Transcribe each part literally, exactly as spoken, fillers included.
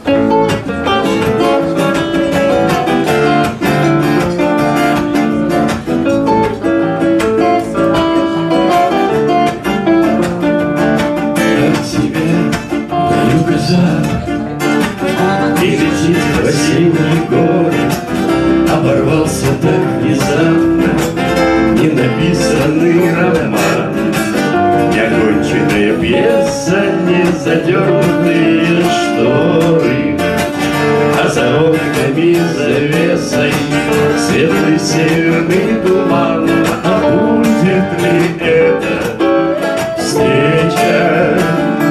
И летит в осенний город, оборвался так внезапно ненаписанный роман, неоконченная пьеса, не задернутые шторы, а за окнами завесой светлый северный туман. А будет ли это встреча?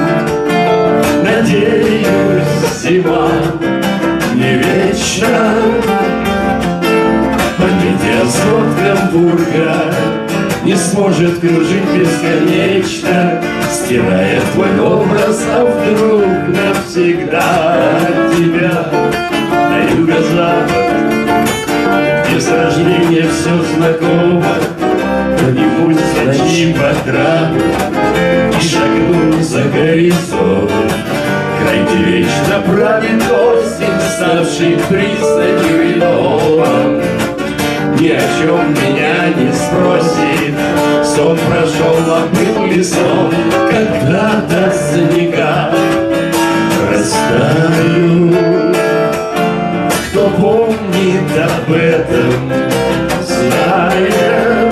Надеюсь, зима не вечна. Метеосход Гамбурга не сможет кружить бесконечно, стирая твой образ, а вдруг навсегда тебя на юго-запад, где с рождения все знакомо. Кто-нибудь ночи по трапу и шагнул за горизонт. Край, где вечно правит осень, ставший пристанью и домом. Ни о чем меня не спросит, сон прошел, а был ли сон? Когда-то снега растают. Кто помнит об этом, знает.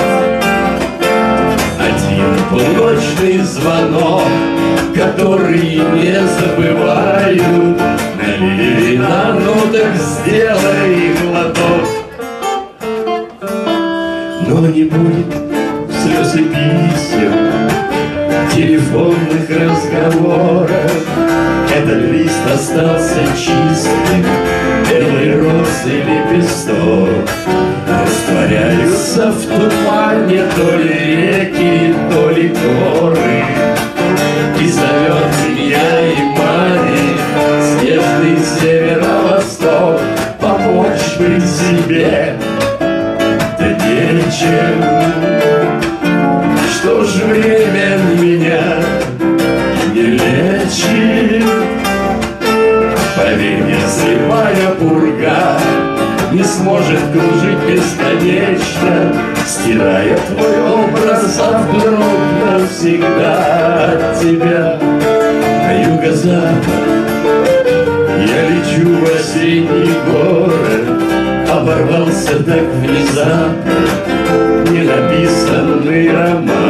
Один полночный звонок, который не забывают. Налили вина, ну так сделай глоток. Но не будет слез и писем, телефонных разговоров. Этот лист остался чистым, белый розы лепесток. Растворяются в тумане то ли реки, то ли горы. И зовет меня и парень, снежный северо-восток, помочь при себе нечем. Что ж время меня не лечит? Поверь мне, слепая пурга не сможет кружить бесконечно, стирая твой образ, а вдруг навсегда от тебя на юго-запад. Я лечу в осенний город, оборвался так внезапно ненаписанный роман.